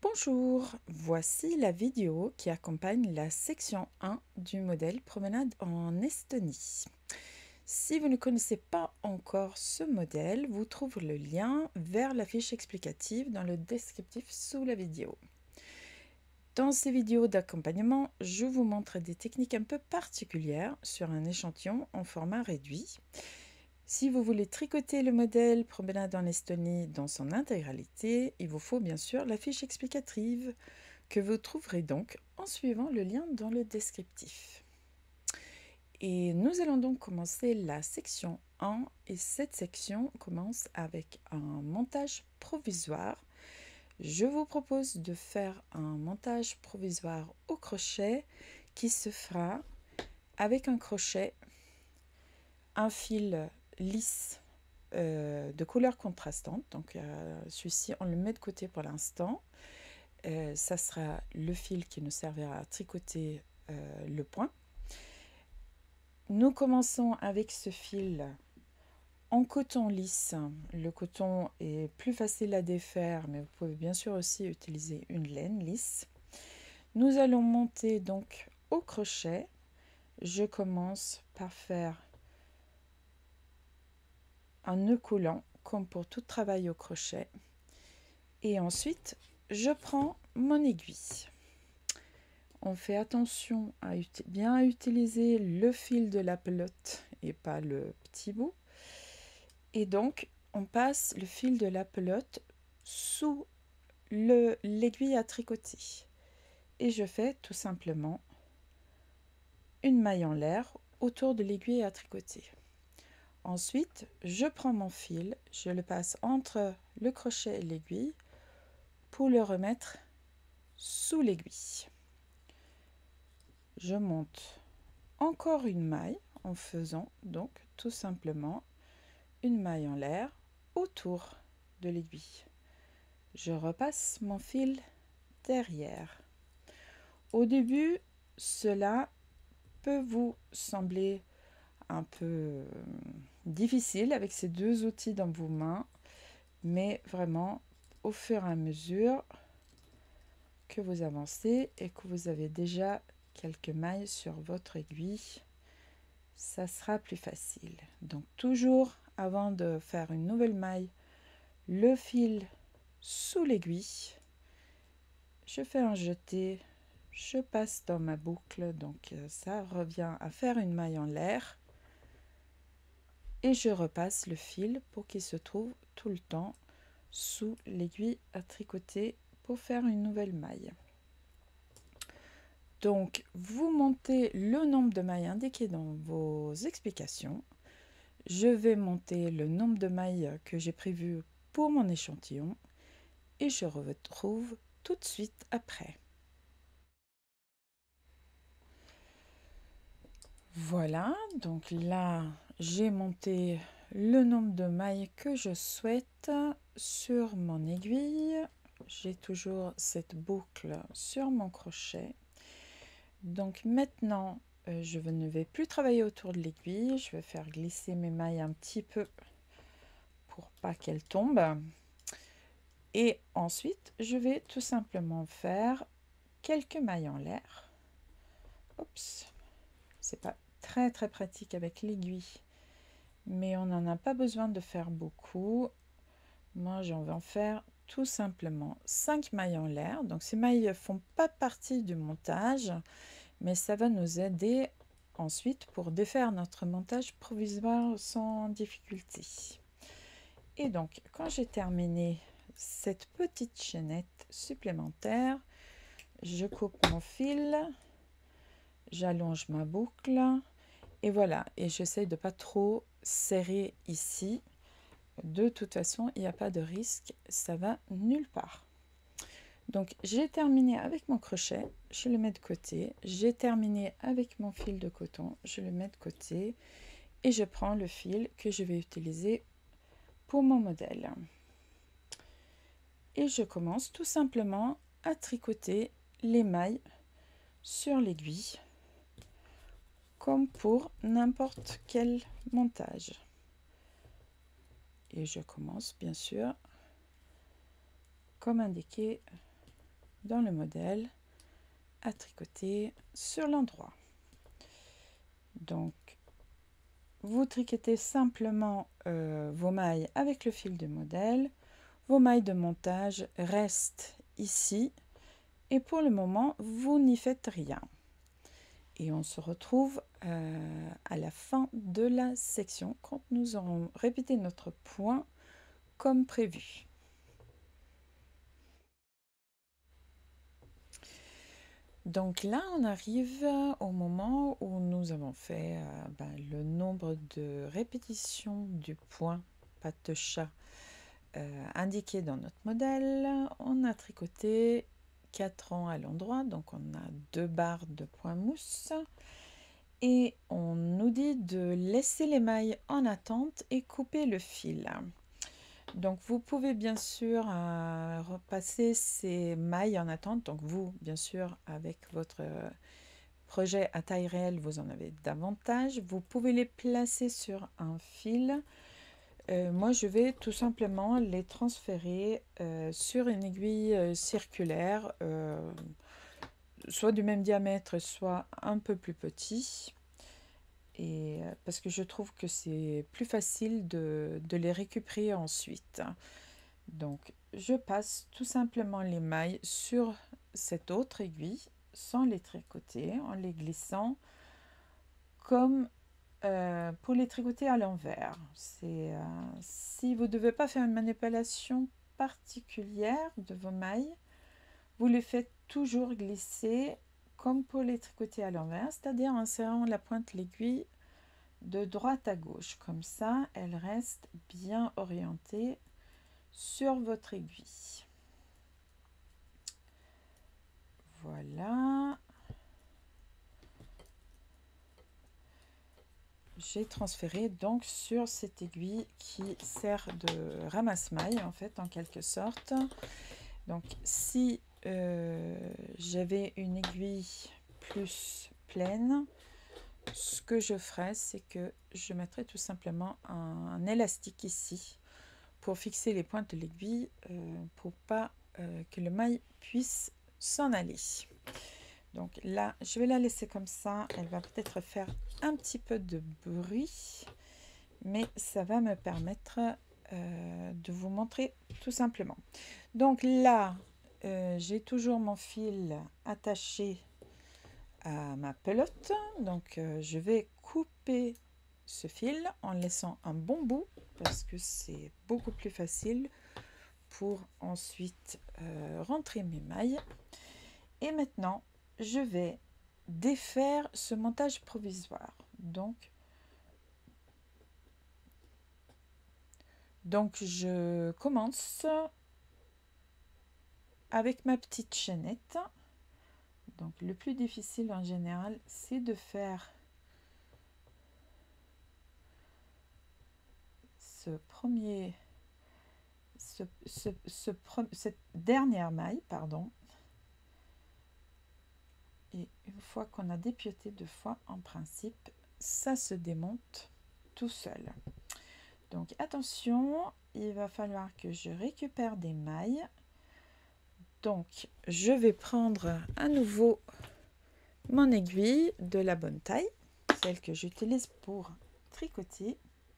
Bonjour, voici la vidéo qui accompagne la section 1 du modèle Promenade en Estonie. Si vous ne connaissez pas encore ce modèle, vous trouverez le lien vers la fiche explicative dans le descriptif sous la vidéo. Dans ces vidéos d'accompagnement, je vous montre des techniques un peu particulières sur un échantillon en format réduit. Si vous voulez tricoter le modèle Promenade en Estonie dans son intégralité, il vous faut bien sûr la fiche explicative que vous trouverez donc en suivant le lien dans le descriptif. Et nous allons donc commencer la section 1 et cette section commence avec un montage provisoire. Je vous propose de faire un montage provisoire au crochet qui se fera avec un crochet, un fil lisse de couleur contrastante. Donc celui-ci on le met de côté pour l'instant. Ça sera le fil qui nous servira à tricoter le point. Nous commençons avec ce fil en coton lisse. Le coton est plus facile à défaire, mais vous pouvez bien sûr aussi utiliser une laine lisse. Nous allons monter donc au crochet. Je commence par faire un nœud coulant comme pour tout travail au crochet et ensuite je prends mon aiguille. On fait attention à bien utiliser le fil de la pelote et pas le petit bout, et donc on passe le fil de la pelote sous l'aiguille à tricoter et je fais tout simplement une maille en l'air autour de l'aiguille à tricoter. Ensuite, je prends mon fil, je le passe entre le crochet et l'aiguille pour le remettre sous l'aiguille. Je monte encore une maille en faisant donc tout simplement une maille en l'air autour de l'aiguille. Je repasse mon fil derrière. Au début, cela peut vous sembler un peu difficile avec ces deux outils dans vos mains, mais vraiment au fur et à mesure que vous avancez et que vous avez déjà quelques mailles sur votre aiguille, ça sera plus facile. Donc toujours avant de faire une nouvelle maille, le fil sous l'aiguille, je fais un jeté, je passe dans ma boucle, donc ça revient à faire une maille en l'air. Et je repasse le fil pour qu'il se trouve tout le temps sous l'aiguille à tricoter pour faire une nouvelle maille. Donc, vous montez le nombre de mailles indiqué dans vos explications. Je vais monter le nombre de mailles que j'ai prévu pour mon échantillon et je retrouve tout de suite après. Voilà, donc là, j'ai monté le nombre de mailles que je souhaite sur mon aiguille. J'ai toujours cette boucle sur mon crochet. Donc maintenant, je ne vais plus travailler autour de l'aiguille. Je vais faire glisser mes mailles un petit peu pour pas qu'elles tombent. Et ensuite, je vais tout simplement faire quelques mailles en l'air. Oups, c'est pas très pratique avec l'aiguille, mais on n'en a pas besoin de faire beaucoup. Moi, j'en vais en faire tout simplement 5 mailles en l'air. Donc ces mailles ne font pas partie du montage, mais ça va nous aider ensuite pour défaire notre montage provisoire sans difficulté. Et donc quand j'ai terminé cette petite chaînette supplémentaire, je coupe mon fil, j'allonge ma boucle et voilà, et j'essaie de pas trop serrer ici. De toute façon, il n'y a pas de risque, ça va nulle part. Donc j'ai terminé avec mon crochet, je le mets de côté. J'ai terminé avec mon fil de coton, je le mets de côté et je prends le fil que je vais utiliser pour mon modèle. Et je commence tout simplement à tricoter les mailles sur l'aiguille comme pour n'importe quel montage. Et je commence bien sûr comme indiqué dans le modèle à tricoter sur l'endroit. Donc, vous tricotez simplement vos mailles avec le fil de modèle. Vos mailles de montage restent ici et pour le moment, vous n'y faites rien. Et on se retrouve à la fin de la section quand nous aurons répété notre point comme prévu. Donc là, on arrive au moment où nous avons fait le nombre de répétitions du point patte de chat indiqué dans notre modèle. On a tricoté 4 rangs à l'endroit, donc on a 2 barres de point mousse. Et on nous dit de laisser les mailles en attente et couper le fil. Donc vous pouvez bien sûr repasser ces mailles en attente. Donc vous, bien sûr, avec votre projet à taille réelle, vous en avez davantage. Vous pouvez les placer sur un fil. Moi, je vais tout simplement les transférer sur une aiguille circulaire, soit du même diamètre, soit un peu plus petit. Et parce que je trouve que c'est plus facile de les récupérer ensuite. Donc, je passe tout simplement les mailles sur cette autre aiguille sans les tricoter, en les glissant comme pour les tricoter à l'envers. Si vous ne devez pas faire une manipulation particulière de vos mailles, vous les faites toujours glisser comme pour les tricoter à l'envers, c'est-à-dire en serrant la pointe de l'aiguille de droite à gauche. Comme ça, elle reste bien orientée sur votre aiguille. Voilà. J'ai transféré donc sur cette aiguille qui sert de ramasse-maille en fait, en quelque sorte. Donc si j'avais une aiguille plus pleine, ce que je ferais, c'est que je mettrais tout simplement un élastique ici pour fixer les pointes de l'aiguille pour pas que le maille puisse s'en aller. Donc là, je vais la laisser comme ça. Elle va peut-être faire un petit peu de bruit, mais ça va me permettre de vous montrer tout simplement. Donc là, j'ai toujours mon fil attaché à ma pelote. Donc je vais couper ce fil en laissant un bon bout parce que c'est beaucoup plus facile pour ensuite rentrer mes mailles. Et maintenant, je vais défaire ce montage provisoire. Donc je commence avec ma petite chaînette. Donc le plus difficile en général, c'est de faire cette dernière maille, pardon. Et une fois qu'on a dépioté 2 fois, en principe, ça se démonte tout seul. Donc attention, il va falloir que je récupère des mailles. Donc je vais prendre à nouveau mon aiguille de la bonne taille, celle que j'utilise pour tricoter.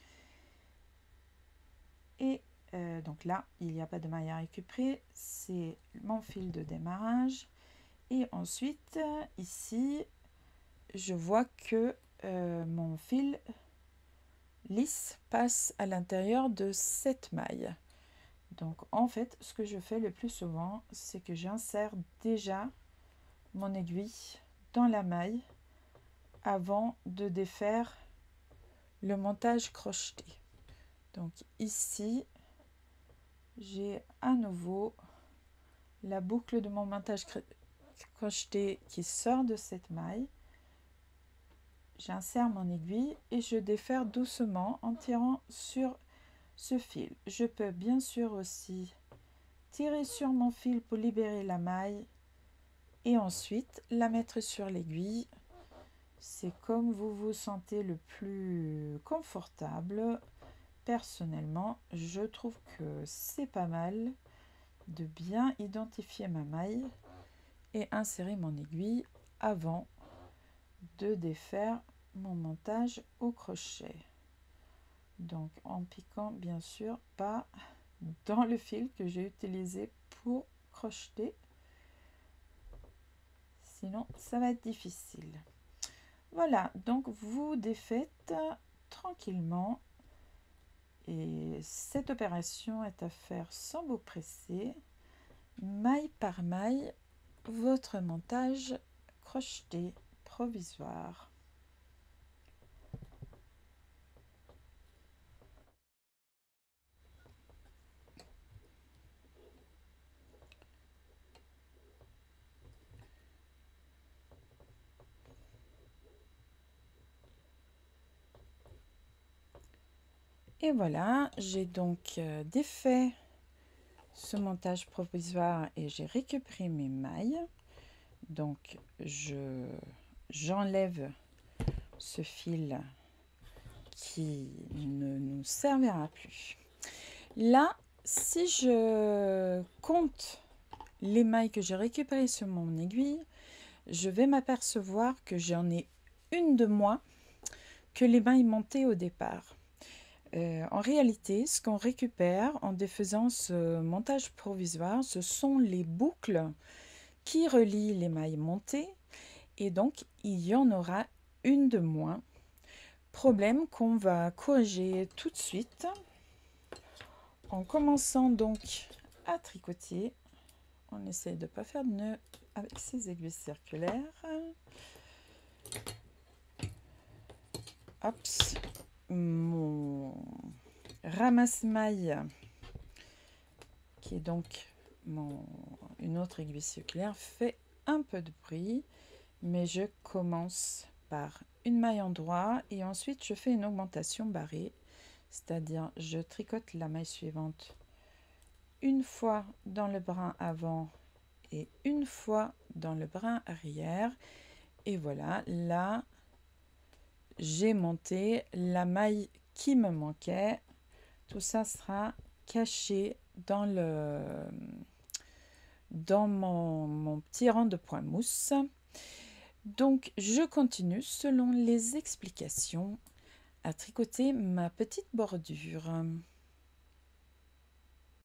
Et donc là, il n'y a pas de maille à récupérer, c'est mon fil de démarrage. Et ensuite, ici, je vois que mon fil lisse passe à l'intérieur de cette maille. Donc en fait, ce que je fais le plus souvent, c'est que j'insère déjà mon aiguille dans la maille avant de défaire le montage crocheté. Donc ici, j'ai à nouveau la boucle de mon montage crocheté qui sort de cette maille. J'insère mon aiguille et je défère doucement en tirant sur ce fil. Je peux bien sûr aussi tirer sur mon fil pour libérer la maille et ensuite la mettre sur l'aiguille. C'est comme vous vous sentez le plus confortable. Personnellement, je trouve que c'est pas mal de bien identifier ma maille et insérer mon aiguille avant de défaire mon montage au crochet. Donc en piquant bien sûr pas dans le fil que j'ai utilisé pour crocheter, sinon ça va être difficile. Voilà, donc vous défaites tranquillement et cette opération est à faire sans vous presser, maille par maille, votre montage crocheté provisoire. Et voilà, j'ai donc défait ce montage provisoire et j'ai récupéré mes mailles. Donc j'enlève ce fil qui ne nous servira plus. Là, si je compte les mailles que j'ai récupérées sur mon aiguille, je vais m'apercevoir que j'en ai une de moins que les mailles montées au départ. En réalité, ce qu'on récupère en défaisant ce montage provisoire, ce sont les boucles qui relient les mailles montées et donc il y en aura une de moins. Problème qu'on va corriger tout de suite en commençant donc à tricoter. On essaie de ne pas faire de nœud avec ces aiguilles circulaires. Hop, mon ramasse-maille qui est donc une autre aiguille circulaire fait un peu de bruit, mais je commence par une maille en droit et ensuite je fais une augmentation barrée, c'est-à-dire je tricote la maille suivante une fois dans le brin avant et une fois dans le brin arrière, et voilà, là j'ai monté la maille qui me manquait. Tout ça sera caché dans mon petit rang de point mousse. Donc je continue selon les explications à tricoter ma petite bordure.